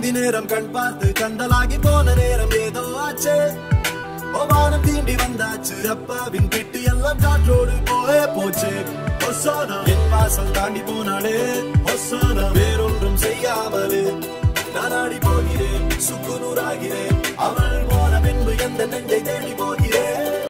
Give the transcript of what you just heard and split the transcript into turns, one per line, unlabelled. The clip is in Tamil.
அந்தி நேரம் கண் பார்த்து கண்டலாகி போன நேரம் ஏதோ ஆச்சு வானம் தீண்டி வந்தாச்சு அப்பாவின் பெட்டி எல்லாம் காற்றோடு போயே போச்சு ஒசானா என் வாசல் தாண்டி போனாலே ஒசானா வேறொன்றும் செய்யாமலே நானாடி போகிறேன் சுக்குநூறாகிறேன் அவள் போன பின்பு எந்த நெஞ்சை தேடி போகிறேன்